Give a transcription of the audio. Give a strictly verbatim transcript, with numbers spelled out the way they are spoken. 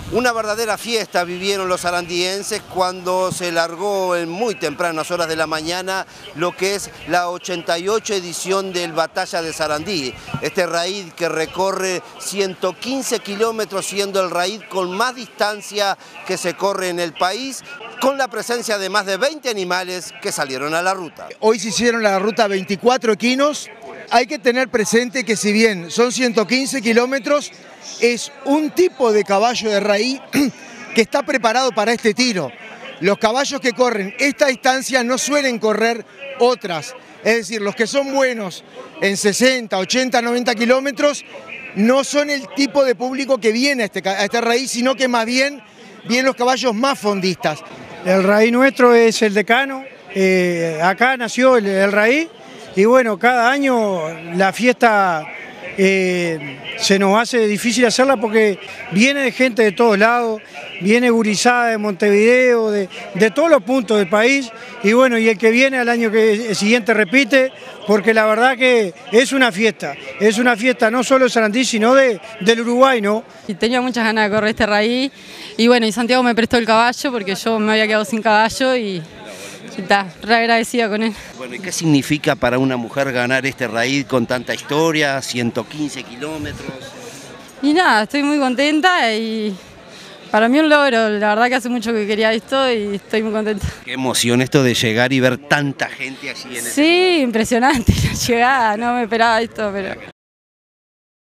Una verdadera fiesta vivieron los sarandienses cuando se largó en muy tempranas horas de la mañana lo que es la ochenta y ocho edición del Batalla de Sarandí. Este raid que recorre ciento quince kilómetros, siendo el raid con más distancia que se corre en el país, con la presencia de más de veinte animales que salieron a la ruta. Hoy se hicieron la ruta veinticuatro equinos. Hay que tener presente que si bien son ciento quince kilómetros, es un tipo de caballo de raíz que está preparado para este tiro. Los caballos que corren esta distancia no suelen correr otras. Es decir, los que son buenos en sesenta, ochenta, noventa kilómetros no son el tipo de público que viene a este, a este raíz, sino que más bien vienen los caballos más fondistas. El raíz nuestro es el decano, eh, acá nació el, el raíz. Y bueno, cada año la fiesta eh, se nos hace difícil hacerla porque viene de gente de todos lados, viene gurizada de Montevideo, de, de todos los puntos del país, y bueno, y el que viene al año que, el siguiente repite, porque la verdad que es una fiesta, es una fiesta no solo de Sarandí, sino de, del Uruguay, ¿no? Y tenía muchas ganas de correr este raíz, y bueno, y Santiago me prestó el caballo porque yo me había quedado sin caballo y... Está re agradecida con él. Bueno, ¿y qué significa para una mujer ganar este raid con tanta historia, ciento quince kilómetros? Y nada, estoy muy contenta y para mí un logro. La verdad que hace mucho que quería esto y estoy muy contenta. Qué emoción esto de llegar y ver tanta gente allí en el... Sí, impresionante la llegada, no me esperaba esto, pero...